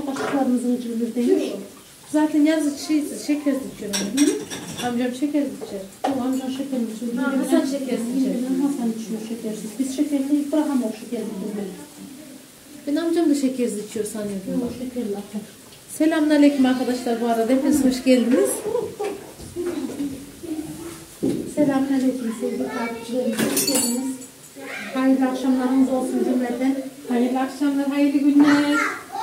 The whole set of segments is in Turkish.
kaşıklarımızın içi değil. Zaten yazık şeysiz, şekersiz içiyor. Amcam şekersiz içer. O amcam şekerli içiyor. Hasan şekersiz içer. Hasan içiyor şekersiz. Biz şekerli bırakamıyoruz şekerli. Ben amcam da şekersiz içiyor sanıyordum. O şekerli atar. Selamünaleyküm arkadaşlar, bu arada hepiniz hoş geldiniz. Selamünaleyküm sevgili takipçilerimiz. Hoş geldiniz. Hayırlı akşamlarınız olsun cümleten. Hayırlı akşamlar, hayırlı günler.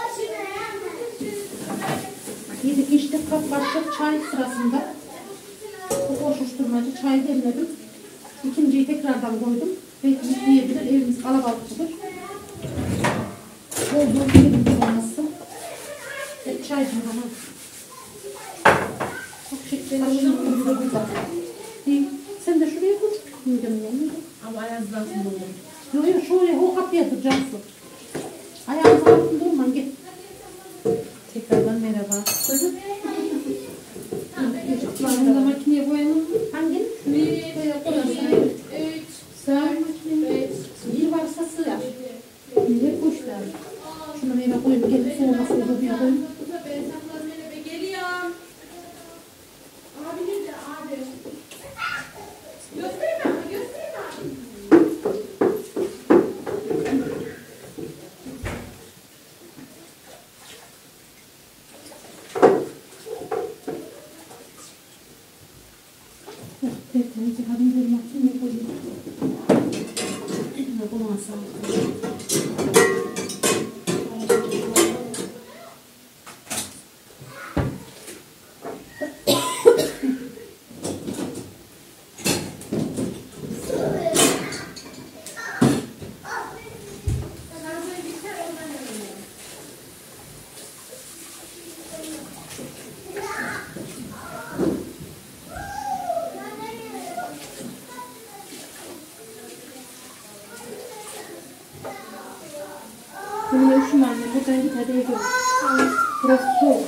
Yedik içtik kaplaştık çay sırasında. Bu koşuşturmacı çay demledim. İkinciyi tekrardan koydum. Belki yiyebilir, evimiz kalabalıktır. Bol bol yedim sonrası. Hep çay bana. Çok şekerli burada. Sen de şuraya dur. Ama ayağınızın altında olur. Yok yok şuraya o kapıya duracaksın. Ayağınızın altında olman gel. Tekrardan merhaba. Şurada da makineye boyalım mı? Hangi? Sağ bir varsa sığar. Niye kuşlar? Şunu meyve koyup gelip soğuma soğudu bir koyun. Tertemiz yıkadım görmek için ne koyayım? Bu masa. Bunu üşüm anne, buradan git hadi eve. Burası soğuk.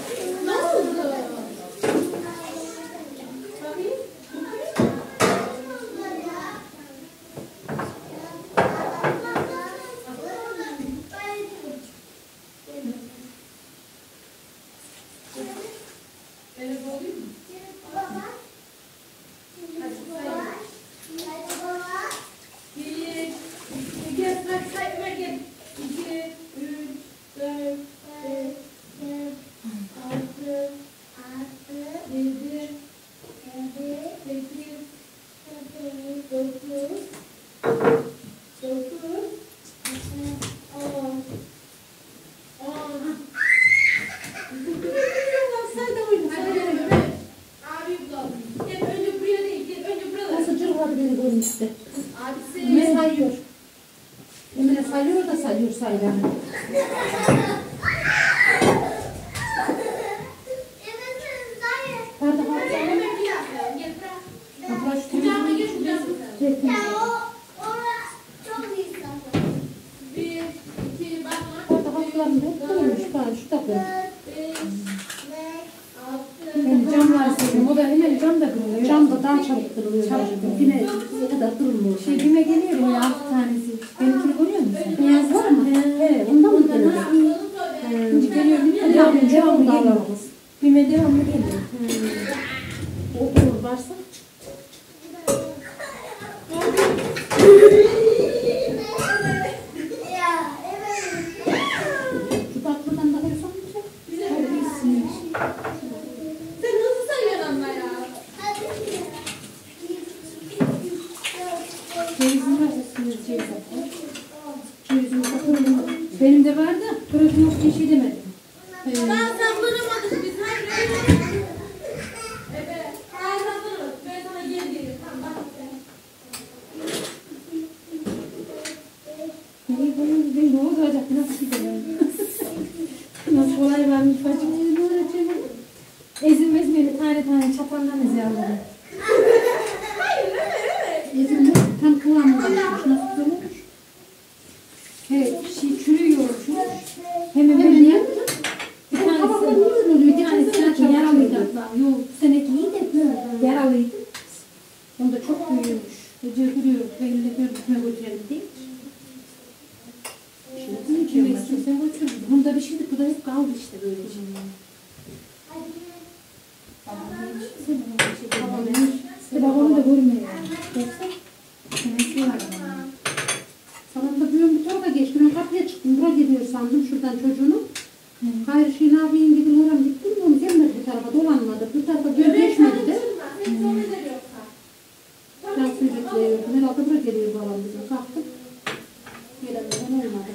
Nasıl cırladı beni görün işte. Emine sayıyor. Emine sayıyor da sayıyor sayılarını. Bardak alsana. Abla şu temizliği. Bardak altlarında hep koymuş. Bari şu da koymuş. Ben camları seviyorum. O da hemen cam da kırılıyor. Cam da daha çabuk kırılıyor. Yine ne kadar durmuyor. Bime geliyor ya 6 tanesi. Benimkini görüyor musun? Beyaz var mı? He, ondan mı geliyor? Şimdi geliyor değil mi? Devamlı geliyor. Bime devamlı geliyor. Oturur varsa. Şu tatlıdan da koysam mı? Hadi iyisin. Sen nasıl sayıyorsun anla ya? Cevizin var üstünde ceviz atmış. Cevizin satıldı. Benim de var da protein yok diye şey demedim. Ben saplanamadık biz. Hayır. Evet. Ben saplanamadık. Ben sana geri gelirim. Tamam bak. Ben ne olacak? Nasıl gidelim? Nasıl olay varmış bacım? Ne öğreteceğim? Ezilmez beni tane tane çapandan eziyorlar. Hayır evet. Ezilmez tam kıvamında düşmüş. Nasıl olmuş? Evet, çürüyor. Hemen ben niye? Bir tanesi zaten yaralıydı. Yok, bu seneki iyi de yaralıydı. Onda çok büyümüş. Gece duruyor. Belli gördükme götürelim değil. Şimdi içiyorlar. Sen götür. Bunda bir şeydi. Bu da hep kaldı işte böyle. Babamı da görmüyor. Sabahta büyüğüm bir tarafa geçti. Ben kapıya çıktım. Buraya gidiyor sandım şuradan çocuğunu. Hayır şey ne yapayım dedim. Oram gittim. Onu gelmedi bu tarafa. Dolanmadı. Bu tarafa dön geçmedi de. Can sürükleyiyordu. Herhalde buraya geliyor babam bizim. Kalktık. Gelemeden olmadı.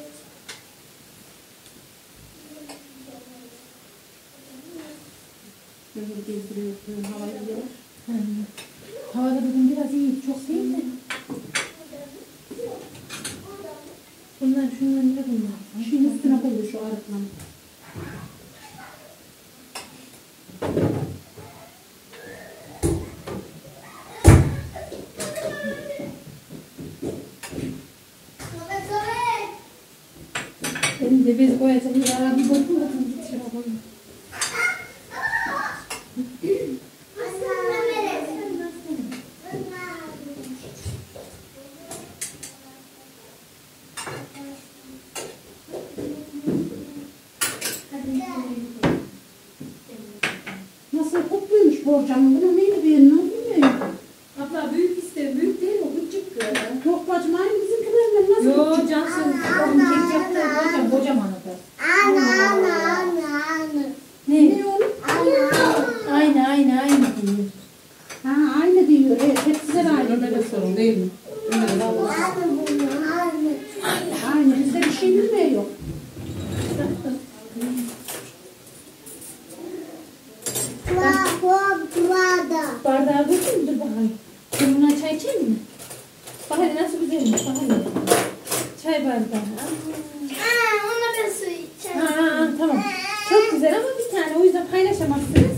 Böyle gezdiriyor. Havayı yiyorlar. Havada bugün biraz iyi. Çok değil mi? Şunlar ne bunlar? Şunun üstüne koyuyor şu arıkla. Benim de bez koyacağım. Ya bir bakın bakın gitişe bakalım. Nasıl kokluymuş borcamın. Bunun neyini beğenmiyor bilmiyorum. Abla büyük ister. Büyük değil o küçük. Yok bacım aynı bizimkilerle nasıl? Yo Cansın. Onun kek yaptı. Kocaman o da. Ne? Ne oğlum? Aynı diyor. Ha aynı diyor. Evet hepsi de aynı Ömer'e diyor. sorun değil mi? Ömer'e Aynı bizde bir şey bilmiyor. Bardağı koyayım dur bakalım. Sen buna çay içeyim mi? Bak hadi nasıl güzelmiş bak hadi. Çay bardağı. Tamam. Çok güzel ama bir tane o yüzden paylaşamazsınız.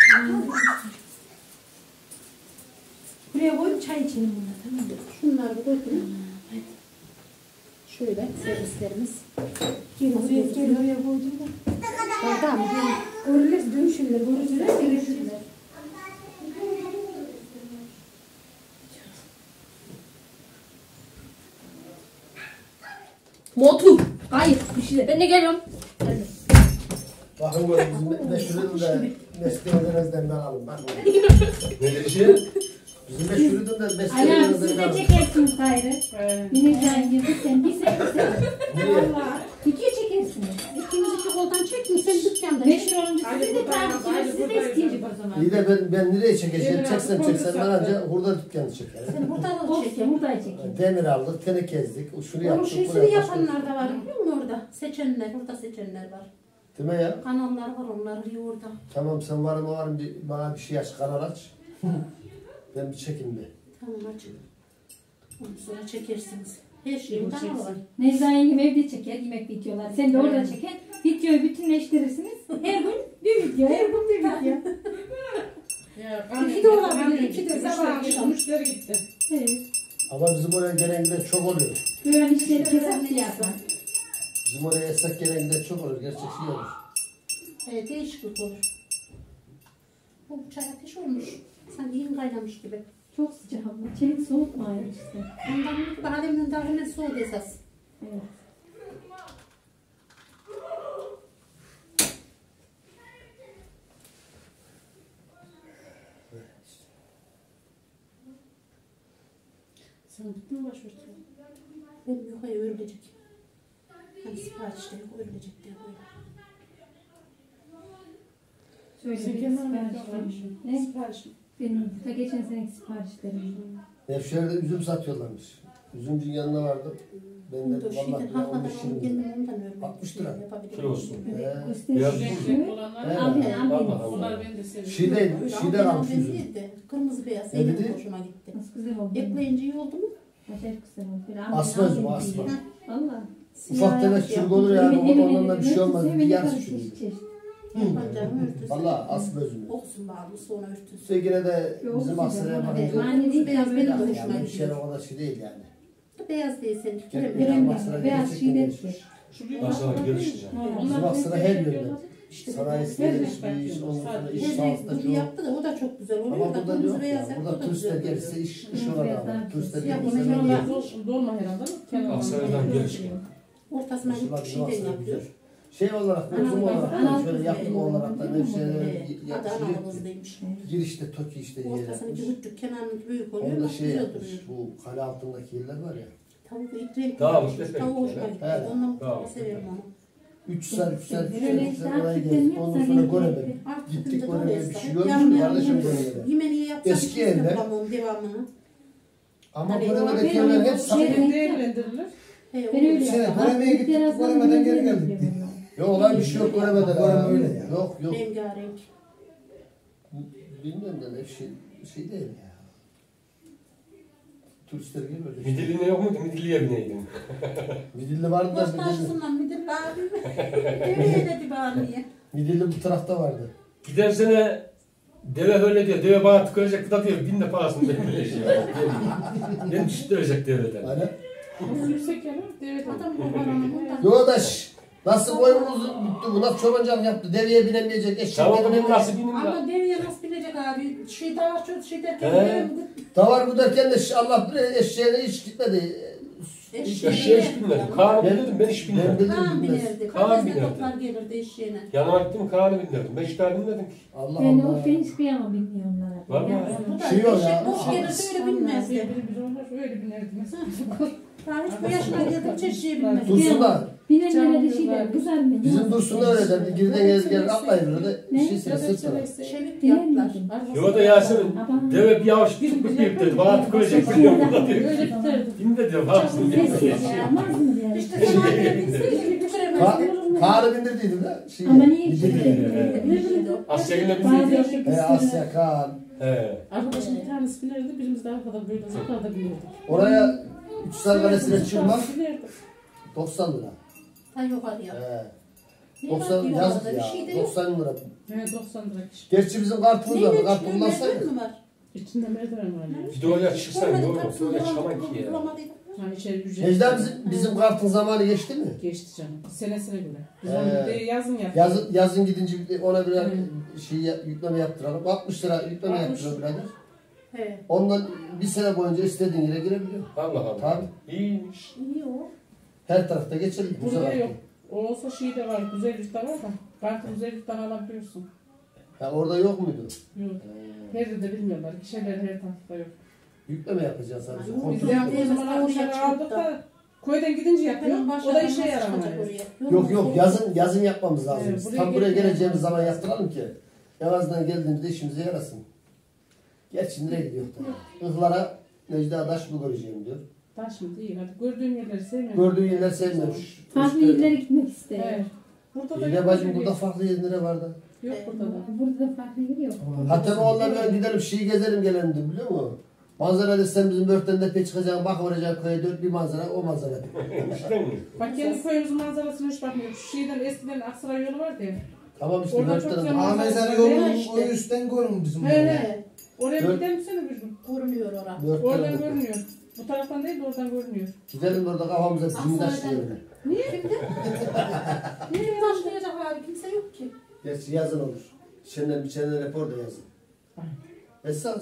Buraya koyup çay içelim buna tamam mı? Şunları bir koyalım. Şöyle servislerimiz. Gel oraya koydum da. Bardağı mı? Görülür dönüşürler, görüşürler. Motu. Hayır bir şey de. Ben de geliyorum. Bakın böyle bizim meşhurun da mesleğinizden ben alın. Bakın. Ne işi? Bizim meşhurun da Ayağım mesleğinizden siz ben de alın. çekersiniz gayrı. Yine can girdi sen bir sen. Nereye? Valla. Video çekersiniz. İkinizi çok oldan çekin sen dükkanda. Meşhur olunca siz de takipçiniz, siz de isteyecek o zaman. İyi de ben nereye çekeceğim? Çeksem ben ancak hurda dükkanı çekerim. Sen burada da Olsun, çekin. buradayı çekin. Demir aldık, tene kezdik, şunu Onun yaptık, şeysini buraya yapanlar da var biliyor musun orada? Seçenler, burada seçenler var. Değil mi ya? Kanallar var onlar bir orada. Tamam sen varım bana bir şey aç, kanal aç. Ben bir çekeyim bir. Tamam açın. Ondan sonra çekersiniz. Her şeyin kanalı var. Nevzat yengem evde çeker yemek videoları. Sen de orada çeker. Videoyu bütünleştirirsiniz. Her gün bir video. Her gün bir video. İki de olabilir, iki de sabah akşam. Müşteri gitti. Evet. Ama bizim oraya gelen giden çok oluyor. Böyle işleri kesap yapar. Bizim oraya esnek gelen giden çok olur. Gerçek şey olur. Evet, değişiklik olur. Bu çay ateş olmuş. Sanki yeni kaynamış gibi. Çok sıcak abla. Çelik soğutma işte. Ondan daha demin daha hemen soğudu esas. Evet. Sen bitti mi başörtü? Benim yok hayır örülecek. Hani siparişte yok örülecek diye böyle. Şöyle bir sipariş varmış. Ne? Sipariş mi? Benim da geçen seneki siparişlerim. Nevşehir'de üzüm satıyorlarmış. Üzümcünün yanına vardım. Ben de Şeyden vallahi haftadan 15 onu 20 kendim ondan örmek 60 lira. yapabilirim. Kilosu. Beyaz Beyaz Olanlar. Evet. Onlar beni de seviyor. Şeyde kalmış üzüm. Değildi. Kırmızı beyaz. Ne Benim dedi? hoşuma gitti. Nasıl güzel oldu. Ekleyince iyi oldu mu? Acayip güzel oldu. Böyle Asma üzümü, asma. Valla. Ufak tefek çürük olur yani. Ondan da bir şey olmaz. Bir yarısı çürük. Yapancanın örtüsü. Valla asma üzümü. Okusun bağlı sonra örtüsü. İşte yine de bizim asraya bakınca Yani değil Beyaz benim de yani hoşuma bir şey gidiyor. o kadar şey değil yani. Beyaz değil senin. Bizim asra Beyaz gerçekten şeyler gelişmiş. Başlar gelişeceğim. Bizim asra her yönden. İşte Sanayisinde gelişmiş, ondan sonra iş sağlıkta Tezek çok. yaptı da o da çok güzel oluyor. Ama da burada kırmızı yok beyaz ya. yaptı Burada da turistler güzel gelirse oluyor. iş orada var. Turistler Siyah gelirse onu orada. yolla. Dolma herhalde. Aksaray'dan gelişmiyor. Ortasına Mesela bir bizim şeyden aslında yapıyor. güzel. Şey olarak, uzun olarak, şöyle yapım olarak da ne şeyler Adı analımızdaymış. girişte toki işte Ortasını yerler. küçük, kenarını büyük oluyor. Onda Bak şey güzel yapmış, duruyor. bu kale altındaki yerler var ya. Tavuk ilk renkli. Dağılmış, yapmış. tefek Tavuğu hoşuma yani. gitti. Evet. Ondan mutlaka Dağılmış, severim onu. 3 saat, 3 saat, 3 Öyle saat, 3 işte, saat oraya artık gezdik. ben Ondan yapsam sonra yine göremedim. Artık Gittik şimdi oraya bir dolayısıyla şey hep görmüş yan mü yana kardeşim yiyoruz. böyle? Yemeği yapsam Eski hiç kimse evler. bulamam devamını. Ama Hani Koreme'deki o- evler hep şey- saklı. Değerlendirilir. He, Ben öyle o- Şey, yaptım. Koreme'ye Artık gittik, biraz Koreme'den daha geri böyle geldik. yapıyorum. Yok olan bir şey yok Koreme'de. Koreme öyle ya. Yok yok. rengarenk. Bilmiyorum da hep şey değil ya. Turistler geliyor öyle. Midilli ne yok muydu? Midilliye bineydin. Midilli vardı da Boş Midilli. taşısından midir abi? Deveye dedi bari niye? Midilli bu tarafta vardı. Giden sene deve öyle diyor. Deve bana tıkıracak. Bu da diyor. Bin de parasını böyle şey. Beni düşürecek deveden. Hani? Nasıl yüksek yanar? Evet. Adam bu paranın bundan. Yoğdaş. Nasıl boyumuz bitti bu? Nasıl çobancılık yaptı? Deveye binemeyecek. Eşek Tamam benim binemeyecek. nasibim Ama var. deveye nasıl bilecek abi? Şey daha çok şey derken He. deveye Davar bu derken de Allah bir eşeğine hiç gitmedi. eşeğe Eşeğe hiç binmedim. Kaan'ı binmedim. Ben hiç Ben binmedim. bildim Kaan bilmez. binerdi. Kaan Kafesine binerdi. toplar gelirdi eşeğine. Yanıma gittim Kaan'ı bindirdim. Ben hiç daha binmedim ki. Allah Ben Allah. o hiç kıyamam bilmiyorum onlara. Var mı? Ya, Bu da Şey yok eşek ya. boş gelirse öyle bilmezdi. Bir olur öyle binerdi mesela. Daha hiç bu yaşına geldikçe eşeği bilmez. Dursun da. Binenlere de şey der, güzel mi? Bizim Dursun da öyle derdi. Girden gelir atlayın öyle. Ne? Şey sırtına. Çevik yaptılar. Yo da Yasemin deve bir yavaş bir bıyık dedi. Bana tıkıracak. Biliyorum bu da diyor. Öyle biterdi. Bin de diyor. Parasını Sessiz diyor. yapmaz mı diye. İşte sen anneye bilseydin tüküremezsin. Kaan'ı bindirdiydim de. Şey, Ama niye Midilli. Asya yine Bazı bindirdi. Asya, Kaan. He. Arkadaşım bir tanesi binerdi, birimiz de arkada böyle uzaklarda binerdik. Oraya 3 saat kalesine çıkmak Binerdik. 90 lira. Ha yukarıya. He. Ne 90 var yazık yukarıda? Bir ya. şey de yok. 90 lira. Yani 90 lira kişi. Gerçi bizim kartımız var. Neyle Kart çıkıyor? kullansaydık. Merdiven mi var? İçinde merdiven var yani. Bir de oraya çıksan Görmedim, yok. kapısını Öyle bulamadık, çıkamam ki ya. bulamadık. Ha içeri ücret. Necda bizim kartın zamanı geçti mi? Geçti canım. Senesine göre. Biz He. onu bir de yazın yaptık. Yazın gidince ona birer şey yükleme yaptıralım. 60 lira yükleme 60. yaptıralım birader. He. Ondan bir sene boyunca istediğin yere girebiliyor. Allah Allah. Tabii. İyiymiş. İyi o. Her tarafta geçerli. Burada yok. O olsa şey de var. Güzellikte var da. Kartı güzellikten alabiliyorsun. Ya orada yok muydu? Yok. Her de bilmiyorlar. Kişiler her tarafta yok. Yükleme yapacağız sadece. Ay, Biz Kontrol. de yaptık o zaman 60 lira aldık da köyden gidince yapıyor. O da işe yaramıyor. Yok yazın yapmamız lazım. Evet, Biz. buraya Tam buraya gelmemiz geleceğimiz lazım. zaman yaptıralım ki en azından geldiğimizde işimize yarasın. Gerçi nereye gidiyor da? Ihlara Necda Daş mı göreceğim diyor. Taş mı değil. Hadi gördüğün yerleri sevmiyorum. Gördüğü yerler sevmemiş. Farklı yerlere gitmek istiyor. Evet. Burada da Yine yok. bacım burada farklı yerlere vardı. Yok burada da. Burada da farklı yer yok. Hatta onlarla gidelim şeyi gezelim gelelim diyor biliyor musun? Manzara desem bizim börtten tepeye çıkacağım bak oraya köye dört bir manzara o manzara. İşte mi? Bak kendi köyümüzün manzarasına hiç bakmıyoruz. Şu şeyden eskiden Aksaray yolu vardı ya. Tamam işte Oradan çok börtten. güzel Aa mesela Ne yolun işte? o üstten görün bizim He orayı. he. Oraya Dört- gider misin bir gün? Görünüyor orada. Oradan Börtten. görünüyor. Bu taraftan değil de oradan görünüyor. Gidelim orada kafamıza zindaş Aksaray'dan- diyelim. Niye şimdi? Niye taşlayacak abi? Kimse yok ki. Gerçi yazın olur. Şenden rapor da yazın. Esra.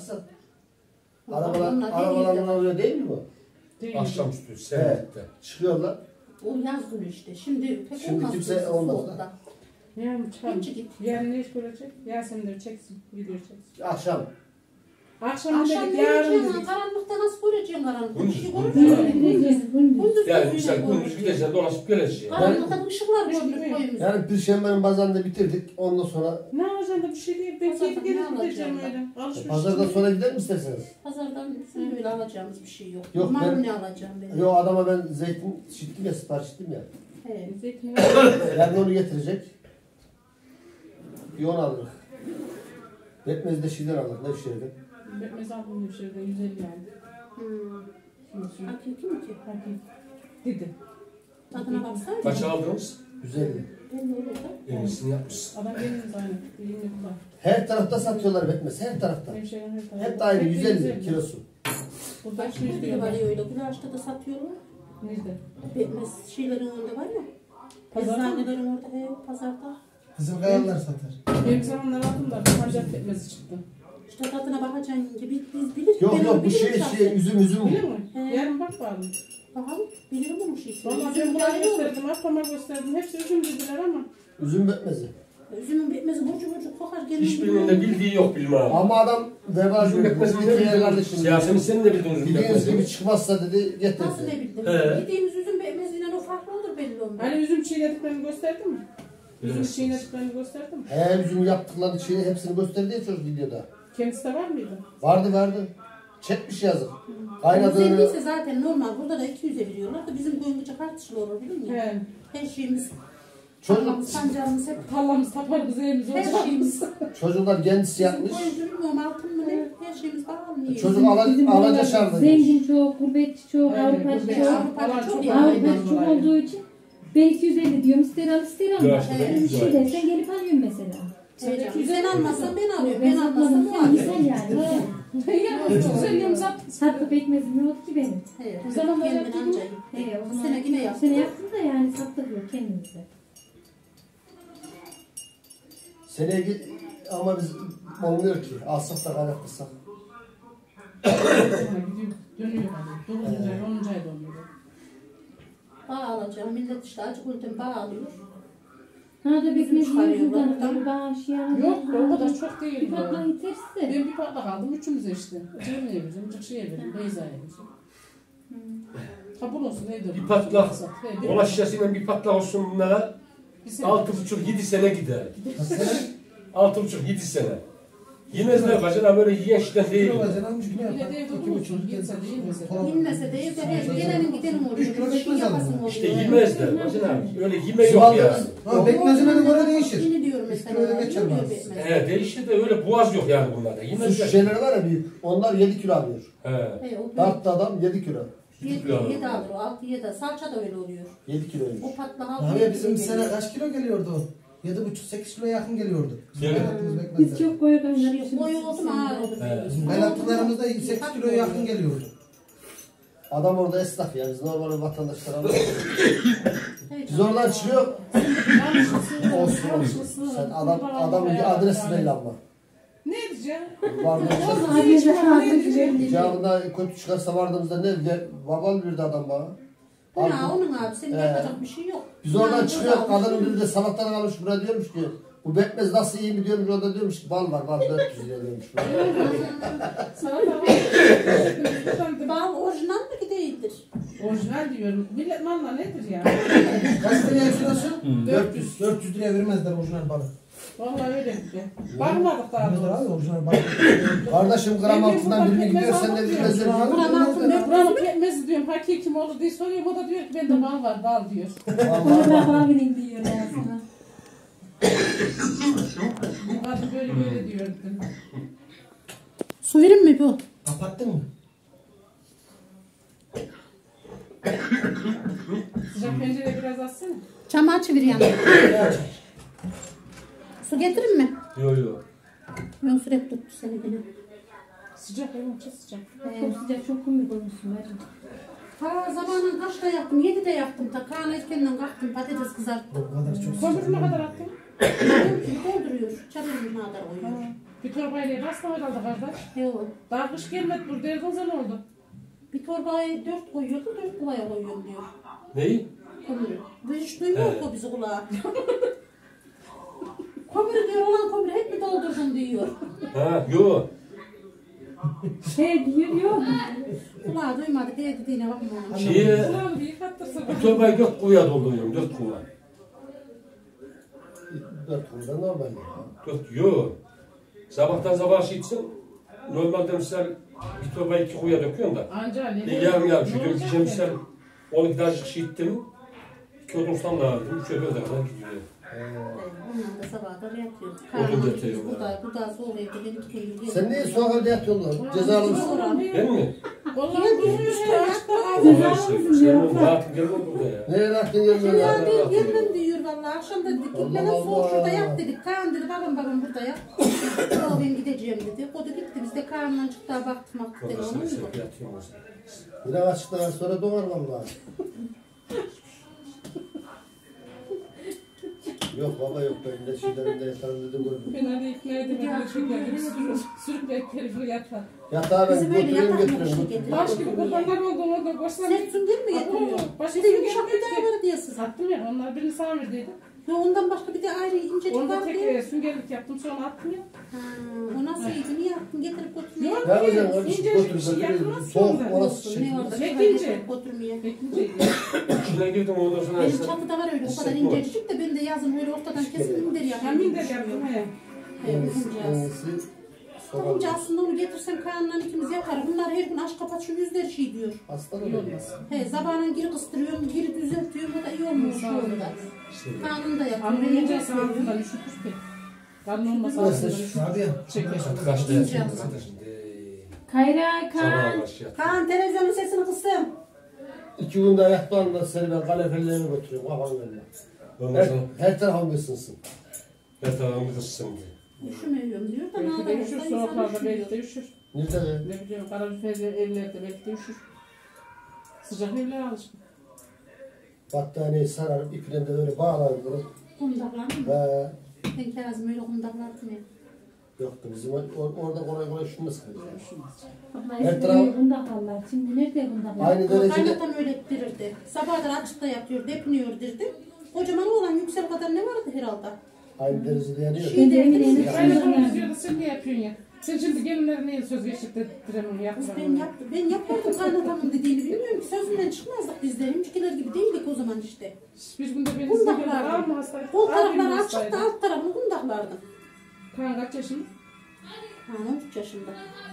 Arabalarla oluyor değil mi bu? Değil. Akşamüstü seyretti. Çıkıyorlar. O yaz günü işte. Şimdi pek Şimdi olmaz. kimse diyorsun olmaz soğukta. Yani çıkalım. Hiç git. Yani ne iş görecek? Yasemin de çeksin. Video çeksin. Akşam. Akşam Akşam dedik ne yarın göreceksin? dedik. Karanlıkta nasıl göreceksin karanlıkta? Bir şey Gündüz. görmüyor. Gündüz. Yani öyle mesela gündüz görürsün. gideceksin dolaşıp geleceksin. Karanlıkta ışıklar görünür Işık koyumuzda. Yani Perşembenin pazarında bitirdik. Ondan sonra Ne alacaksın da bir şey değil. Ben Pazardan keyfi ne gelip alacağım gideceğim ben? öyle. Alışveriş. pazardan sonra gider mi isterseniz? Pazardan öyle alacağımız bir şey yok. Yok, Malum ben- ne alacağım ben? Yo adama ben zeytin çittim ya sipariş ettim ya. He. Zeytin Yarın onu getirecek. Bir onu alırız. Betmez'de şeyden alırız. Ne şeyden? Betmez aldım bir şeyden 150 yani. Hmm. Hakiki mi ki? Hadi. Dedi. Tadına baksana. Kaç aldınız? 150. Ben de öyle de. En iyisini yapmışsın. Adam elimiz aynı. Elini kullan. Her tarafta satıyorlar Betmez. Her tarafta. Hemşehrin her tarafı. Hep de aynı Hep de 150 kilosu. Burada Bak şu şimdi de yüzüyor. var ya öyle. Gülaş'ta da satıyorlar. Nerede? Betmez şeylerin önünde var ya. Pazarda mı? Eczanelerin orada. He, pazarda. Bizim kayalar satar. Benim zamanlar aldım da pancak betmezi çıktı. İşte tadına bakacaksın ki biz biliriz. Yok Ben yok bu bilirim şey zaten. üzüm Biliyor musun? He. Yarın bak bakalım. Bakalım. Biliyor mu şey? Valla ben buna gösterdim, ablama gösterdim. Hepsi üzüm dediler ama. Üzüm betmezi. Üzümün bitmesi burcu burcu kokar gelir. Hiçbirinin de bildiği yok bilmem abi. Ama adam veba Üzüm bekmezi bir kere bildin. kardeşim. Siyasetin sen de bildin üzüm Bildiğiniz bekmezi. gibi çıkmazsa dedi getirdi. Nasıl ne bildim? He. Yediğimiz üzüm bitmesiyle o farklı olur belli olmuyor. Hani üzüm çiğnediklerini gösterdim mi? Üzüm Evet. çiğnediklerini gösterdim mi? He üzüm yaptıklarını şeyini hepsini gösterdi ya çocuk videoda. Kendisi de var mıydı? Vardı. Çekmiş yazık. 150 Kaynadığını ise zaten normal. Burada da 200'e veriyorlar da bizim koyunca tartışılı olur biliyor musun? He. Her şeyimiz, çocuk, tarlamız, sancağımız hep Tarlamız, taparımız, evimiz, her ocağımız. şeyimiz. çocuklar kendisi Bizim yapmış. koyunca bilmiyorum altın mı ne? Her şeyimiz bağlı. Çocuk alaca şardı. Zengin çok, gurbetçi çok, Aynen, Avrupa'cı gurbetçi. çok. Avrupa'da çok Avrupa- yani. Avrupa'cı çok olduğu için ben 250 diyorum, ister al ister alma. Ya işte, Bir şey güzel. dersen gelip alıyorum mesela. Sen almazsan ben alıyorum. Ben Ben almazsam o satmadım, alıyor. güzel yani. Güzelliğim zaten. Sarpa pekmezim yok ki benim. Evet. O zaman da Kendin yaptın anca mı? yiyor. O Bu zaman sene yine bu yaptım. sene yaptım da yani sattık yok kendimize. Seneye git ama biz olmuyor ki. Alsak da kaynatırsak. Gidiyor, dönüyor hani. 9. ay, 10. ayda oluyor. Bağ alacağım. Millet işte acı gülden bağ alıyor. Ha da pekmez çıkarıyorlar yiyor buradan. buradan. Bağış yani. Yok o kadar çok değil. Bir patla ya. yeterse. Ben bir patlak aldım, üçümüze işte. Cemre'ye verdim, Cıkşı'ya verdim, Beyza'ya verdim. Kabul olsun evde. Bir patlak. He, bir Ola şişesiyle bir patlak olsun bunlara. Bir sene. 6,5-7 sene gider. 6,5-7 sene. Yemezler bacana böyle yiyen şeyden değil. Kilo bazen almış yine Yine yapar. de evde 2,5 olursun, gitse de yemese de. İnmese de evde her gelenin gidenin oluyor. Üç kilo Bir şey bekmez yapasın aldım. oluyor. İşte yemezler bacana. Öyle yeme Bizim yok yani. aldığımız Ha bekmezine de göre değişir. Yine diyorum Üç mesela. kiloya geçer Diyor bazı. bekmez. Değişti de öyle boğaz yok yani bunlarda. Su Yemezler. şişeleri var ya büyük. Onlar 7 kilo alıyor. He. He, o Dartlı adam 7 kilo. 7 alır o 6-7. Salça da öyle oluyor. 7 kiloymuş. O patlak 6 Abi bizim bir sene kaç kilo geliyordu o? 7,5-8 kilo yakın geliyordu. Bizim Evet. kaynattığımız Biz bekmezler. çok koyu kaynatmışız. Boyu oldu mu ağır oldu. He. Bizim kaynattıklarımızda 8 kiloya yakın geliyordu. Adam orada esnaf ya. Biz normal vatandaşlar alıyoruz. Biz oradan çıkıyor. Olsun. Sen adamın adresi belli ama. Ne diyeceğim? Vardığımızda Abiye de hazır cevabında kötü çıkarsa vardığımızda ne de babal bir de adam bana. Bu ne onun abi senin yapacak bir şey yok. Biz oradan Yani çıkıyor, burada kadının biri de salatadan almış buraya diyormuş ki bu bekmez nasıl iyi mi diyormuş, o da diyormuş ki bal var, bal 400 lira diyormuş. Sana da Bal orijinal mi ki değildir? orijinal diyorum. Millet manla nedir ya? Kaç liraya kilosu? 400. 400 liraya vermezler orijinal balık. Vallahi öyle bir. Bakmadık daha Vermezler abi doğrusu. orijinal balık. Kardeşim gram altından birini gidiyor, sen de bilmezler diyor. Buranın altında Buranın pekmezi diyorum, hakiki mi olur diye soruyorum. O da diyor ki bende bal var, bal diyor. Vallahi abinin diyor ya sana. Kadın böyle diyor. Su verin mi bu? Kapattın mı? Sıcak pencereyi biraz açsana. Camı açıver yanına. Su getirin mi? Yok. Ben sürekli tuttu seni yine. Sıcak, evet çok sıcak. Çok sıcak, çok komik olmuşsun bacım. Ha zamanın kaçta yaptım? 7'de yaptım. Ta Kaan erkenden kalktım patates kızarttım. O kadar çok Kömür ne kadar attın? Dolduruyor. Çadırın ne kadar koyuyor. Bir torbayla rastla herhalde kardeş. Yok. Daha kış gelmedi burada, derdin ne oldu? Bir torbaya 4 koyuyordu, 4 kovaya koyuyorum diyor. Neyi? Kömürü. Bu hiç duymuyor ki o bizi kulağa. Kömürü diyor, olan kömürü hep mi doldurdun diyor. Ha, yok. Şey diyor yok. Kulağı duymadı, diye dediğine bakma ona. Şeye, Ulan bir yıkattırsın. bir torbayı 4 kuya dolduruyorum, 4 kuya. 4 kurda normal ya. 4, yok. Sabahtan sabah şey içsin, normalde misal bir torbayı 2 kuya döküyorsun da. Anca ne? Yarım şu dökeceğim misal 12 tanecik şey ittim. 2 odunsan da aldım, 3 öbür kadar gidiyor. Ondan da sabah kadar yatıyoruz. Odun Karnımız getiriyorum burada soğuk evde benim keyifli. Sen niye soğuk evde yatıyorsun? Cezalı mısın? Ben mi? Vallahi duruyor ya. Senin rahatın gelmez burada ya. Nereye rahatın yerine Ya ya? diyor gelmem diyor vallahi. Akşam da dedik gitmeden Allah soğuk şurada Allah. yap dedik. Kaan dedi babam burada yap. O ben gideceğim dedi. O da gitti biz de Kaan'la çıktı baktık maktık dedi. Babasını Onu sen mu? yatıyorsun. Bir daha açıklar sonra doğar vallahi. Yok baba yok ben de şeylerinde yatarım dedim gördüm. Ben hadi ikna edeyim. Çocuklar gibi sürükleyip herifle yatar. Yatağı ben Bizi böyle götürüyorum yatak getiriyorum. boşu getiriyor. Baş gibi kurbanlar oldu orada boşlar. Set sünger mi getiriyor? Başka Bir de yumuşak bir daha var diye siz. Sattım ya onlar birini sana verdiydi. Ya ondan başka bir de ayrı incecik Onu da var tek diye. süngerlik yaptım sonra attım ya. O nasıl iyiydi? Niye attın? Getirip götürmeye. Yok Ne ya, yapacaksın? Onu ince götür bir şey götür. yapmaz Soğuk sonra. orası şey. Ne orada? Bekleyince. Getirip götürmeye. Bekleyince. İçine girdim ondan sonra Benim işte. çatıda var öyle o kadar incecik de ben de yazın öyle ortadan kesip minder Ben yapıyorum. minder yaptım he. Kendisi Olunca aslında onu getirsem Kaan'la ikimiz yapar. Bunlar her gün aç kapat şu yüzler şey diyor. hasta İyi mı? olmaz. He zabağına geri kıstırıyorum, geri düzeltiyorum. O da iyi olmuyor şu anda. Kaan'ın da yapıyor. Anne Ben ince yemek sağlığından veriyorum. üşütmüş ki. Karnı olmasa Nasıl? aslında üşütmüş. Abi ya. Çeker. Kaçta İnce yatsın yapma. şimdi. Kayra Sabah Kaan. başlayalım. Kaan televizyonun sesini kıstım. 2 günde ayaklarında seni ben kalefelerine götürüyorum kafan önüne. Ondan sonra Her tarafın ısınsın. her tarafımız ısınsın diye. Üşümüyorum diyor da ne Belki de üşür olursa insan soğuklarda belki de üşüyor. üşür. Nerede de? Ne bileyim karabiberli evlerde belki de üşür. Sıcak evlere alışkın. Battaniyeyi sararıp ipine de böyle bağlarım bunu. Kundaklar mı? He. Ben Kazım öyle kundaklardım ya. Yoktu bizim orada kolay kolay üşümez kalıyor. Abla Her eskiden taraf- bundaklarlar. Şimdi nerede bundaklar? Aynı derecede Kaynatam öyle ettirirdi. Sabahları açıkta yatıyor, depiniyor dirdi. Kocaman olan yüksel kadar ne vardı herhalde? aynı derecede yanıyor. Şey derdim. Aynı konu diyordu sen ne yapıyorsun ya? Sen şimdi gelinlerine söz geçirttiremem Ben yaptıramam. yaptım. Ben yapardım kaynatamın dediğini bilmiyorum ki sözünden çıkmazdık bizler. Hemşireler gibi değildik o zaman işte. Bir günde beni Kundaklardım. izlediler. Ağır mı hastaydı? Kol Ağır bir tarafları hastaydı. açıktı, alt tarafını kundaklardım. Kaan kaç yaşında? Ha 13 yaşında.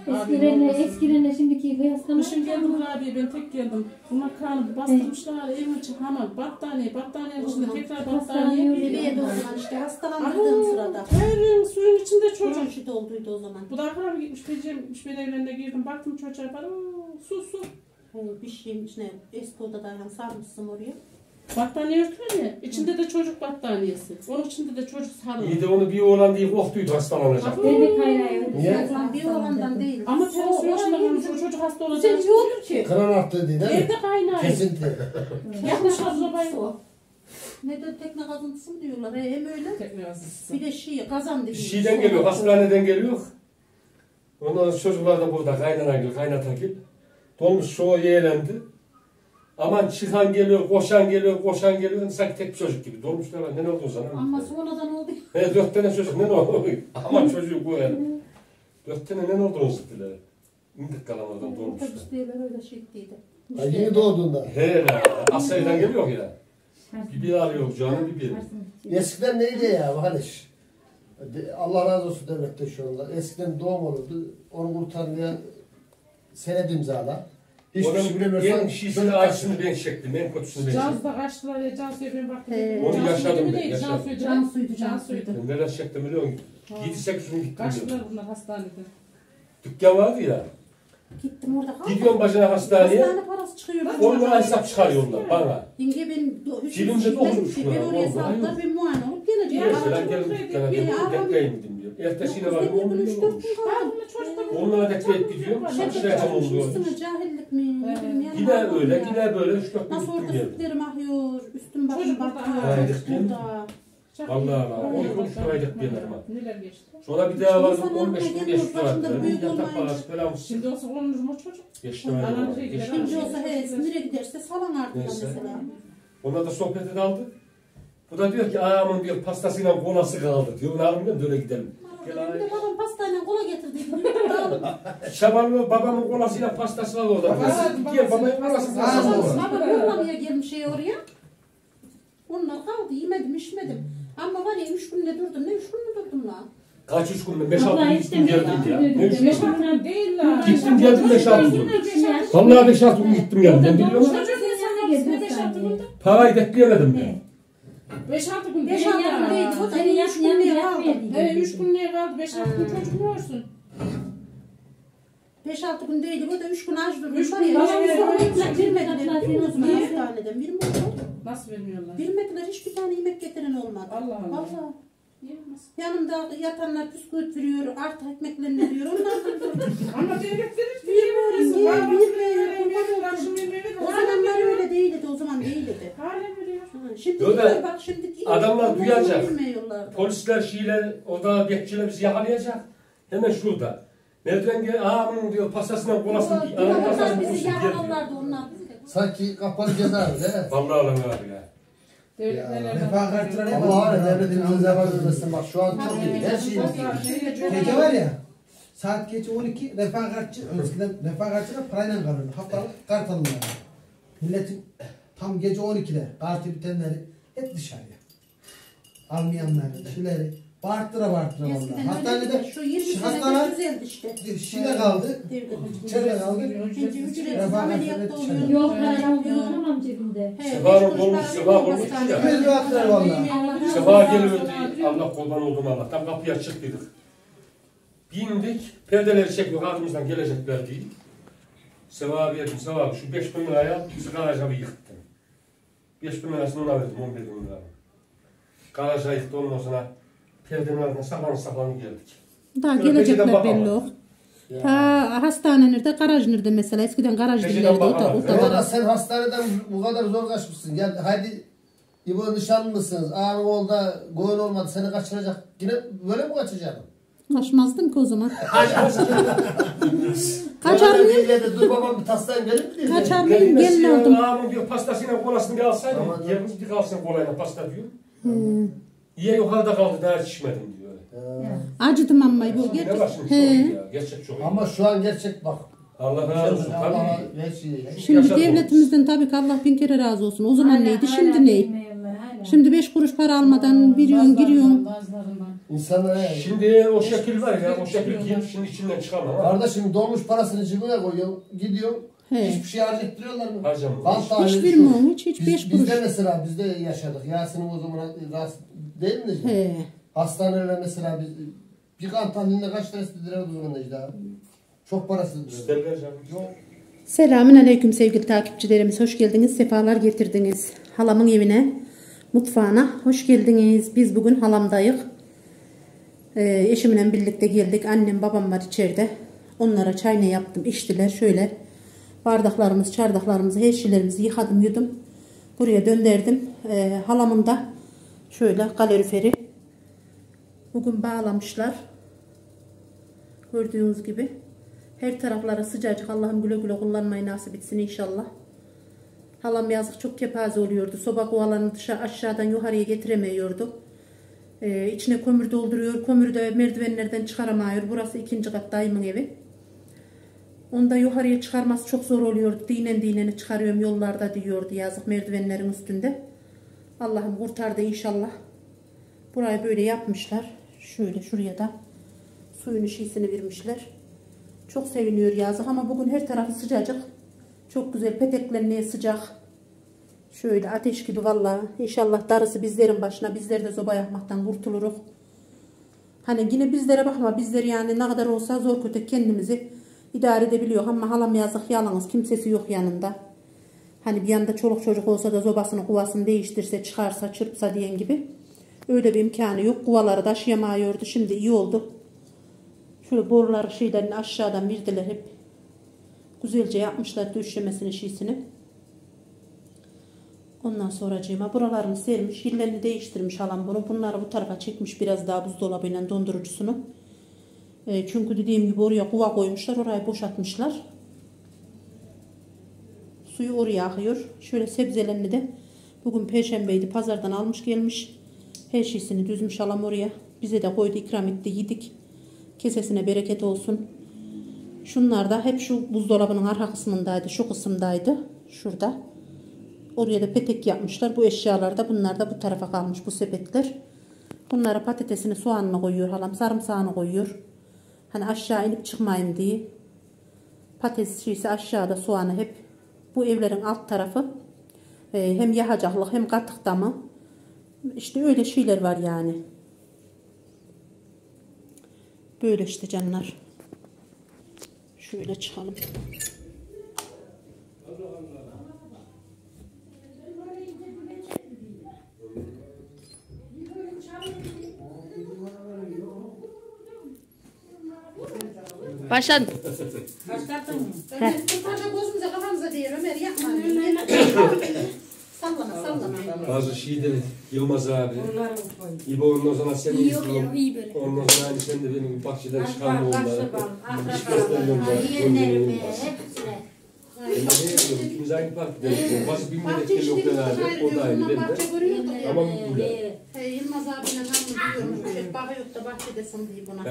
Eskilerle şimdiki kıyaslama. Kışın geldim abi ben tek geldim. Bunlar Kaan'ı bastırmışlar evin için hemen battaniyenin içinde tekrar battaniye. Bebeğe de o zaman işte hastalandırdığım sırada. Her gün suyun içinde çocuk. Çocuk şit olduydu o zaman. Bu da abi gitmiş gitmiş ben evlerine girdim baktım çocuğa bana su. Bir şeyin içine eski odadan sarmışsın oraya. Battaniye örtüyor ya. İçinde de çocuk battaniyesi. Onun içinde de çocuk sarılı. İyi de onu bir oğlan diye korktuydu hastalanacak. Ben de Kayra'ya Niye? Bir olandan değil. Ama O sen suyun içinde orayı kalmış o çocuk hasta güzel olacak. iyi olur ki. Kıran arttı değil mi? Evde kaynağıyor. Kesinti. Yakmışlar sobayı. Ne de tekne kazıntısı mı diyorlar? Hem öyle. Tekrar Bir de şey kazan dedi. Şeyden geliyor, hastaneden geliyor. Ondan sonra çocuklar da burada kaynana geliyor, kaynata gel. Dolmuş çoğu yeğlendi. Aman çıkan geliyor, koşan geliyor. Sanki tek bir çocuk gibi. Dolmuşlar var, ne oldu sana? Ama sonradan oldu. 4 tane çocuk, ne oldu? Aman çocuğu koyalım. 4 tane ne oldu onu sıktılar. İndik kalamadan dolmuşlar. Otobüsler öyle şey ettiydi. Ha, yeni doğduğunda. He la, Asya'dan geliyor ya. Bir alıyor canım bir biri. Eskiden neydi ya kardeş? Allah razı olsun devlette şu anda. Eskiden doğum olurdu. Onu kurtarmaya senet imzala. Hiçbir şey Onun en bilemiyorsan şişini ağrısını ben çektim, en kötüsünü ben çektim. Cansu'da kaçtılar ya Cansu'ya ben baktım. Onu yaşadım ben, Neydi? yaşadım. Cansuydu. Cansuydu. Ben neler çektim biliyor musun? 7-8 gün gittim. Kaçtılar bunlar hastanede. Dükkan vardı ya. Gittim orada kaldım. Gidiyorum başına hastaneye. Hastane parası çıkıyor. Onlara hesap çıkarıyorlar bana. Yenge ben Dilimde dokunmuş ben buna, oraya vallahi saldılar ben muayene olup geleceğim. Ya, Mesela geldim dükkana diyorum, dekleyim diyor. Ertesine var, 10 milyon olmuş. Onlara dekleyip gidiyorum, şuraya tam oluyor. Cahillik mi? Yine öyle, yine böyle 3-4 gün Nasıl gittim orada geldim. sütlerim ahıyor, üstüm başım Çocuk burada. batıyor. Ha, Çocuk burada. Vallahi bak, 13 lirayı dekleyemem ha. Neler geçti? Sonra bir daha vardım, İnsanlar 15 buna gün geçti geliyor, başında vardı. büyük Yatak olmayınca. parası falan Şimdi olsa 10 mu çocuk? geçti Anam vardı. şey gider, Geçti. Şimdi olsa nereye giderse salan artık Neyse. mesela. Onlar da sohbeti daldı. Bu da diyor ki ayağımın diyor pastasıyla kolası kaldı diyor. Ne yapayım böyle gidelim. Gel Bir ay. de babam pastaneden kola getirdiydi. Şabanlı babamın kolasıyla pastası var orada. Gel babanın kolası pastası var. Baba kullanmaya gelmiş oraya. Onlar kaldı yemedim içmedim. Ama var ya 3 günde durdum. Ne 3 günde durdum lan? Kaç 3 gün mü? 5-6 gün gittim geldim ya. Ne 3 gün? Beşiktaş'tan değil la. Gittim geldim 5-6 gün. Vallahi 5-6 gün gittim geldim. Ben biliyorum. Parayı bekleyemedim ben. 5-6 gün 5-6 gün değildi. O da Seni 3 gün diye kaldı. Evet 3 gün niye kaldı? 5-6 gün çocuk mu olsun? 5-6 gün değildi. O da 3 gün aç durmuş. Üç Var gün ya. babam Hiçbir sonra yemek vermediler. Niye? Hastaneden. Bir mi oldu? Nasıl vermiyorlar? Bilmediler hiçbir tane yemek getiren olmadı. Allah Allah. Vallahi. Yanımda yatanlar püskürt veriyor, artı ekmeklerini veriyor. Onlar da Ama devlet verir. o zamanlar öyle değildi, o zaman değildi. Halen veriyor. Şimdi Yo da diyor, bak şimdi adamlar duyacak. bilmiyorlar. Polisler, şeyler, orada bekçiler bizi yakalayacak. Hemen şurada. Merdiven gel, ağamın diyor, pastasından kolasın. Ağamın Onlar pastasını bizi bulsun, gel diyor. yakalarlardı onlar. Sanki kapalı cezaevi de. Vallahi Allah'ım abi ya. Devlet neler Refakatçiler hep Allah var ya devletimiz yapabilirsin. Bak şu an çok iyi. Her şey iyi. Gece var ya, saat gece 12 refakatçi, eskiden refakatçiler parayla kalırdı. Haftalık kart alınırdı. Milletin tam gece 12'de kartı bitenleri hep dışarıya. Almayanları, şeyleri bağırttıra vallahi. Eskiden Hastanede öyle şu 20 hastalar senede düzeldi işte. şile kaldı, içeride kaldı. Ücretsiz ameliyatta oluyor. Yok para yok ama cebinde. Sefa bulmuş, sefa bulmuş ya. Biz baktılar vallahi. Sefa geliyordu. Allah kurban oldum Allah'tan kapıya çıktıydık. Bindik, perdeleri çektik ardımızdan gelecekler değil. Sefa abi dedim, Sefa abi şu 5.000 liraya bizi garaja bir yıktın. 5.000 lirasını ona verdim, 11.000 lira. Garaja yıktı, ondan sonra perdenin ardına saklanı geldik. Daha Böyle gelecekler peşinden belli bakalım. yok. Ta hastane nerede? Garaj nerede mesela? Eskiden garaj Peşinden dillerdi. O da, bakalım. o da Valla var. sen hastaneden bu kadar zor kaçmışsın. Gel hadi İbo nişanlı mısınız? Ağrı oldu, goyun olmadı seni kaçıracak. Yine böyle mi kaçacaksın? Kaçmazdım ki o zaman. Kaçar Böyle mıyım? değil de dur babam bir taslayın gelir mi diye. Kaçar mıyım? Gelin oldum. Ağamın diyor pastasıyla kolasını bir alsaydım. Aman Yerimiz bir kalsın kolayla pasta diyor. İyi yukarıda kaldı daha içmedim diyor. Acıdım ama bu. Ne var şimdi He. çok ya. Gerçek çok iyi. Ama şu an gerçek bak. Allah razı olsun. Allah'a Tabii. her şeyi. Şimdi Yaşadım. devletimizden tabii ki Allah bin kere razı olsun. O zaman neydi? Şimdi ney? Şimdi 5 kuruş para almadan giriyorsun giriyorsun. Bazılarından. İnsanlara Şimdi o şekil var ya, o şekil giyip şimdi içinden çıkamam. Ha? kardeşim dolmuş parasını cebine koyuyor, gidiyor. He. Hiçbir şey harcattırıyorlar mı? Harcamıyor. Bant tahlili Hiç şu. vermiyorum, hiç 5 kuruş. Bizde mesela bizde yaşadık. Yasin'in o zaman rahatsız değil mi Necla? He. Hastanelere mesela biz bir kan tahlilinde kaç tanesi dediler o zaman Necla? Çok parası dediler. İsterler canım. Yok. Selamün aleyküm sevgili takipçilerimiz. Hoş geldiniz. Sefalar getirdiniz. Halamın evine, mutfağına hoş geldiniz. Biz bugün halamdayız. Eşimle birlikte geldik. Annem babam var içeride. Onlara çay ne yaptım içtiler. Şöyle bardaklarımız, çardaklarımızı, her şeylerimizi yıkadım yudum. Buraya döndürdüm. Halamın da şöyle kaloriferi. Bugün bağlamışlar. Gördüğünüz gibi. Her taraflara sıcacık. Allah'ım güle güle kullanmayı nasip etsin inşallah. Halam yazık çok kepaze oluyordu. Soba kovalarını aşağıdan yukarıya getiremiyordu. İçine kömür dolduruyor. Kömürü de merdivenlerden çıkaramıyor. Burası 2. kat dayımın evi. Onu da yukarıya çıkarması çok zor oluyordu. Dineni çıkarıyorum yollarda diyordu yazık merdivenlerin üstünde. Allah'ım kurtardı inşallah. Burayı böyle yapmışlar. Şöyle şuraya da suyun şişesini vermişler. Çok seviniyor yazık ama bugün her tarafı sıcacık. Çok güzel peteklenmeye sıcak. Şöyle ateş gibi vallahi. İnşallah darısı bizlerin başına. Bizler de zoba yakmaktan kurtuluruz. Hani yine bizlere bakma. Bizler yani ne kadar olsa zor kötü kendimizi idare edebiliyor. Ama halam yazık yalnız. Kimsesi yok yanında. Hani bir yanda çoluk çocuk olsa da zobasını kuvasını değiştirse çıkarsa çırpsa diyen gibi. Öyle bir imkanı yok. Kuvaları taşıyamıyordu. Şimdi iyi oldu. Şöyle boruları şeyden aşağıdan verdiler hep. Güzelce yapmışlar döşemesini şişini. Ondan sonracığıma buralarını sermiş. Yerlerini değiştirmiş halam bunu. Bunları bu tarafa çekmiş biraz daha buzdolabıyla dondurucusunu. Çünkü dediğim gibi oraya kuva koymuşlar. Orayı boşaltmışlar. Suyu oraya akıyor. Şöyle sebzelerini de bugün perşembeydi. Pazardan almış gelmiş. Her şeysini düzmüş halam oraya. Bize de koydu ikram etti yedik. Kesesine bereket olsun. Şunlar da hep şu buzdolabının arka kısmındaydı. Şu kısımdaydı. Şurada. Oraya da petek yapmışlar. Bu eşyalar da bunlar da bu tarafa kalmış bu sepetler. Bunlara patatesini soğanını koyuyor halam. Sarımsağını koyuyor. Hani aşağı inip çıkmayayım diye. Patates şeysi aşağıda soğanı hep. Bu evlerin alt tarafı. Hem yahacaklık hem katık damı. İşte öyle şeyler var yani. Böyle işte canlar. Şöyle çıkalım. Başladım. Başlattın mı? Ömer kurtarca gözümüze kafamıza değer. Ömer yapma. Sallama. Bazı şeyleri Yılmaz abi. İbo ondan sonra seni izliyorum. Ondan sonra hani sen de benim bahçeden çıkan oğulları. Yeğenlerime hepsine. Ben de ne yapıyorum? İkimiz aynı partiden. Bazı bilmedik ki yok beraber. O da aynı ben de. Ama burada. Yılmaz abine namı diyormuş. Hep bakıyor da bahçedesin diye buna.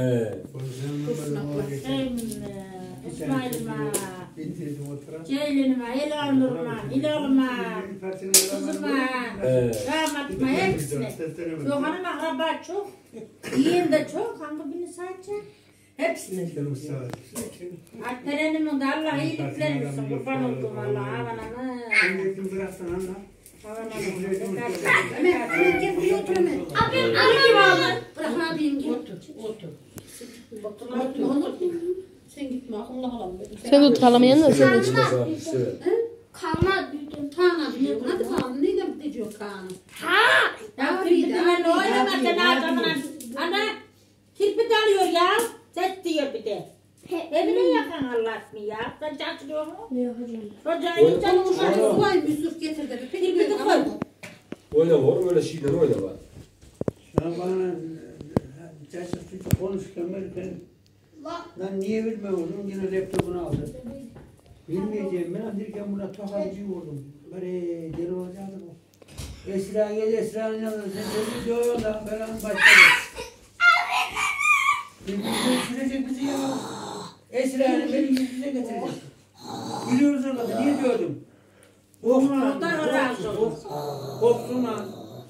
İsmail'ime, Ceylin'ime, Hilal'ıma, Hilal'ıma, kızıma, damat'ıma hepsine. Yohan'ın akraba çok, yiyen de çok, hangi birini sayacak? Hepsine. Alperen'imin de Allah iyilikler versin, kurban oldum Allah, havanamı. Ömer gel buraya otur Ömer. Abim kim alır? Bırak abim gel. Otur. Sen gitme Allah Allah. Sen de tutalamayan da sen. Yılmaz abi sever. Kalma düdüm. Kaan abi diyor. Hadi Kaan. Neyle diyor Kaan? Ha! Ya kirpi de ben oynamasın adamına. Ana kirpi de alıyor ya. Ses diyor bir de. Evine yakın Allah mı ya? Sen çalışıyor mu? Yok hocam. Hocam çalışıyor. Vay Yusuf getir de. Kirpi de koy. Oynama oğlum öyle şeyden oynama. Sen bana çocuk konuşurken ben niye bilmiyorum yine laptopunu aldı. Bilmeyeceğim ben derken buna tokacı vurdum. Böyle deli olacaktı bu. Esra gel Esra'nın yanına sen diyor da ben onu başladım. Sürecek bizi ya. Esra'nın beni yüz yüze getirecek. Biliyoruz orada niye diyordum. Korksunlar.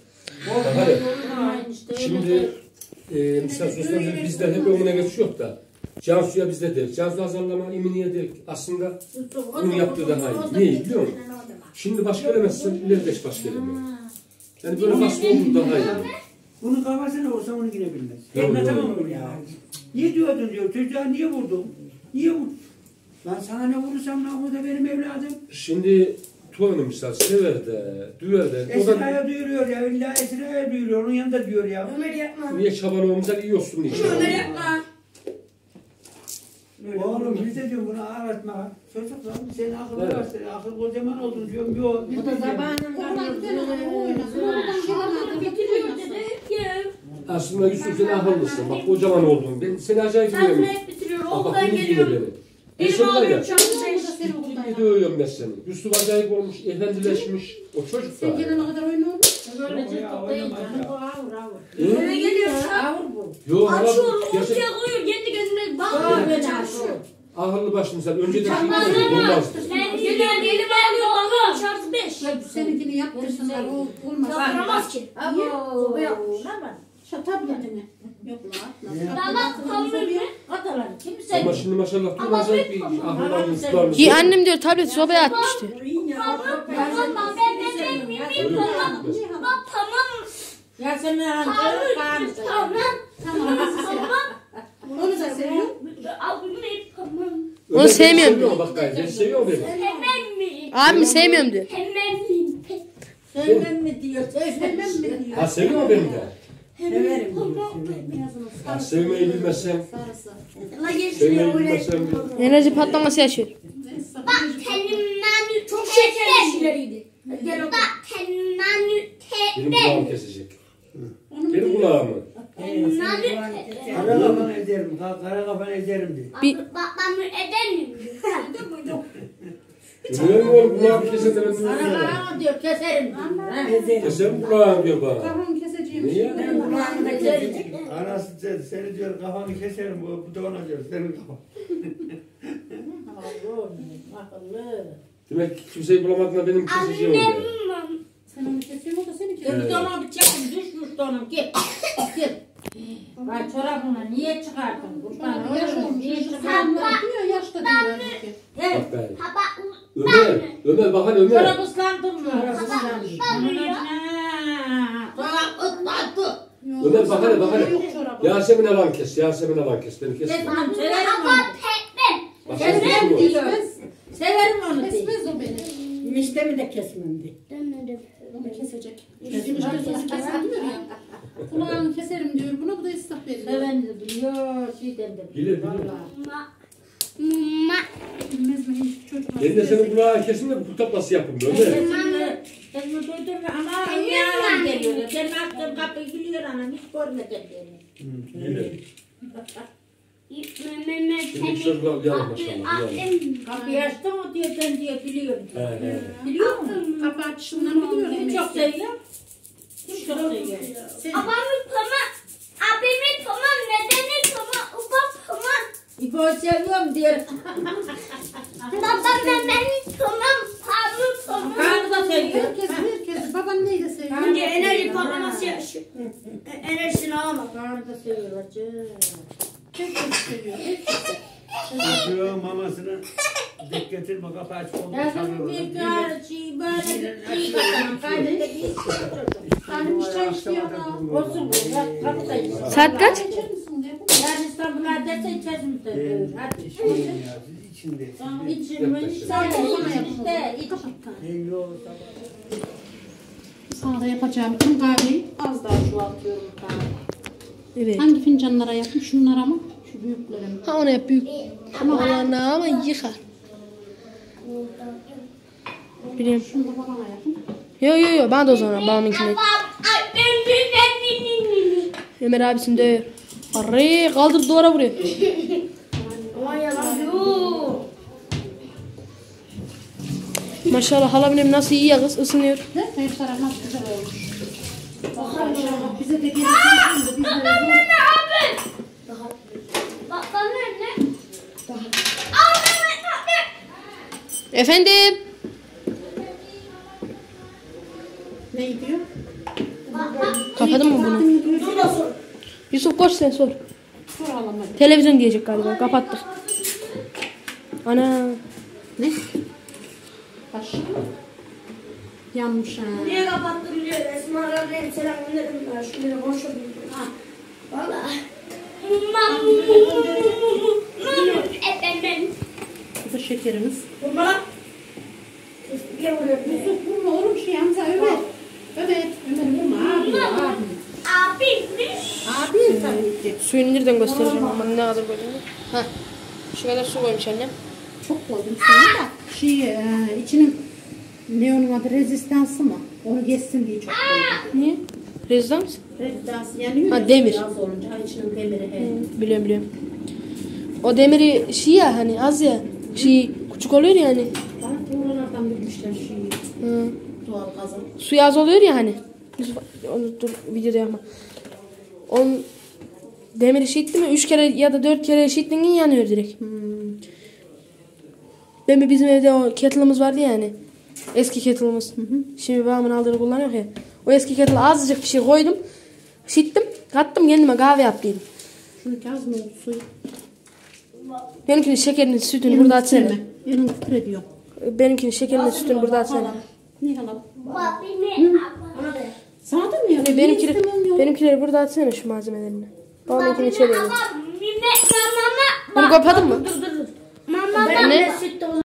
Şimdi mesela sosyal bizler hep önüne geçiyor da Cansu'ya bizde dedik. Cansu azarlama iminiye dedik. Aslında bunu yaptığı daha iyi. Niye biliyor musun? Şimdi baş gelemezsin, ileride hiç baş gelemiyor. Yani böyle baskı olduğu daha iyi. Bunun kafasına olsa onu yine bilmez. Anlatamam bunu ya. Niye diyordun diyor. Çocuğa niye vurdun? Niye vurdun? Lan sana ne vurursam lan o da benim evladım. Şimdi Tuğan'ı misal sever de, düver de. Esra'ya duyuruyor ya. İlla Esra'ya duyuruyor. Onun yanında diyor ya. Ömer yapma. Niye çabalığımıza iyi olsun diye. Ömer yapma. Oğlum biz de diyor bunu ağlatma. Çocuk lan senin akıllı var senin. Akıl kocaman oldun diyorum. Yok. Bu da zamanında Aslında Yusuf sen akıllısın. Bak kocaman oldun. Ben seni acayip sen duyuyorum. hep bitiriyor. Bak Okuldan beni dinle geliyorum. beni. Ben Benim seni var ya. alıyorum çalışıyor. Ciddi dövüyorum ben seni. Yusuf acayip olmuş, efendileşmiş. O çocuk Sen da. gelene kadar oyun oldu. Böyle ciddi değil canım. Bu ağır. Eve geliyor. Ağır bu. Yok Açıyor, hala ortaya koyuyor. Kendi kendine bakıyor. Böyle açıyor. akıllı başlı sen. Önceden Çakmaz şey ama. olmazdı. Ben geliyorum, elimi alıyor. Bakıyor. Şartı 5. Seninkini yaptırsınlar. O olmaz. Yaptıramaz ki. Niye? Bu yapmış. Ne var? Tabletini. Yok lan. Damat kalmıyor. Katalar. Kimse. Ama şimdi maşallah tüm acayip bir ahırlar insanlar. Ki annem diyor tableti sobaya atmıştı. Tamam ben bilmiyorum. Tamam. Ya sen ne yapıyorsun? Tamam. Onu da seviyorum. Onu sevmiyorum diyor. Bak gayet ben seviyorum beni. Hemen mi? Abimi sevmiyorum diyor. Hemen mi? Sevmem mi diyor? Sevmem mi diyor? Ha seviyor beni de. Severim diyor. Ha sevmeyi bilmezsen. Sarısı. Sevmeyi bilmezsen. Enerji patlaması yaşıyor. Bak kendimden çok şekerli şeyleriydi. Bak kendimden Benim kulağımı kesecek. Benim kulağımı. Kara kafanı ederim. Kara kafanı ederim diye. Bak ben eder miyim? Öyle mi oğlum kulağımı kesin de ben duyuyorum. Ana diyor keserim. Kesin kulağım diyor bana. Kafamı keseceğim. Niye? Benim kulağımı da keserim. Anası seni diyor kafanı keserim. Bu da ona diyor. Senin kafan. Akıllı. Demek kimseyi bulamadığında benim keseceğim oluyor. Sen onu kesiyorsun o da seni kesiyor. Gel ona bir çekin düşmüş donum gel. Gel. Vay çorabını niye çıkardın? Kurban Yaş oğlum olmuş. niye Sen çıkardın? diyor yaşta diyor. Gel. Bak gayet. Ömer bakın Ömer. Çorap ıslandın mı? Çorap ıslandı. Ömer bak hele. Yasemin alan kes. Yasemin alan kes. Beni kes. Kesmem severim onu. Bak Severim kes. diyor. Severim onu diyor. Kesmez o beni. Eniştemi de kesmem diye. Onu kesecek. İşte sözü keser diyor ya. Kulağını keserim diyor. Buna bu da ıslah veriyor. Seven diyor şeyden de. Bilir. Bilmez mi hiç çocuk? Ben de senin kulağına kesin de bu tablası yapılmıyor değil mi? Sesimi duydum ama yalan geliyor. Benim aklım kapıyı biliyor anam hiç görmedim beni. Yine. Şimdi çocuklar uyanır maşallah. Uyanır. Kapıyı açtın mı diyor ben diyor biliyorum. He. Biliyor musun? Kapı açışından biliyorum. Çok seviyorum. Çok seviyorum. Abimin tamam, nedeni tamam, babam tamam. İbo'yu seviyorum diyor. Babam beni tamam, pardon tamam. Karnı da seviyor. Herkes baban neydi seviyor? Önce enerji patlaması yaşıyor. Enerjisini alamam. Karnı da seviyor acı. Herkes seviyor. Çocuğun mamasını dik getirme kapı açık olduğunu Yazın sanıyorum. bir karşı böyle bir bakalım. Kaydede bir Annem hiç çay içmiyor da. olsun bu. Ya, kapıda içsin. Saat kaç? İçer misiniz ya? Yani İstanbul'a dese içerim de. Hadi. İçmeyin ya, siz için de. İçin mi? Sen de iç. En yolu Sana da yapacağım için kahveyi az daha çoğaltıyorum kahve. Evet. Hangi fincanlara yapayım? Şunlara mı? Şu büyüklere mi? Ha onu yap büyük. Allah'ına ama yıkar. Biliyorum. Şunu da babana yapayım. Yo bana da o zaman babamınkine. Ömer abisini dövüyor. Arre kaldır duvara vuruyor. Maşallah hala benim nasıl iyi ya kız ısınıyor. Her taraf nasıl güzel olmuş. Maşallah bize de gelirsin de biz de Babam nerede? Efendim. ne gidiyor? Kapadın mı bunu? Yusuf koş sen sor. Soralım hadi. Televizyon diyecek galiba kapattık. Ana. Ne? Baş. Yanmış ha. Niye kapattın diyor. Esma Rabbi'ye selam gönderim ben. Şunları boş yapayım. Ha. Valla. Efendim. Bu da şekerimiz. Vurma. Yusuf vurma oğlum şey Hamza Ömer. Evet. Ömer vurma abi. Abi tabii ki. Suyunu nereden göstereceğim ama ne kadar böyle. Heh. Şu kadar su koymuş annem. Çok koydum sana da. İçinin ne onun adı rezistansı mı? Onu geçsin diye çok koydum. Niye? Rezidans? Rezistansı yani Ha, demir. Az olunca içinin demiri he. Biliyorum. O demiri şey ya hani az ya. Şey küçük oluyor ya hani. Bana oralardan bilmişler şeyi. Hı. Doğal gazı. Suyu az oluyor ya hani. Onu dur videoda yapma. Onun demiri şiitti mi 3 kere ya da 4 kere şiittin yanıyor direkt. Benim bizim evde o kettle'ımız vardı ya hani. Eski kettle'ımız. Şimdi babamın aldığını kullanıyor ya. O eski kettle'a azıcık bir şey koydum. Şiittim. Kattım kendime kahve yaptıydım. Şununki az mı oldu suyu? Benimkinin şekerini sütünü burada atsana. Elim titrediyor. Benimkinin şekerini sütünü burada atsana. Ne alalım? Babamın Sana da mı ya? Benimkileri burada atsana şu malzemelerini. Babamınkini içeri. Mama. Onu kapadın mı? Mama. Ne?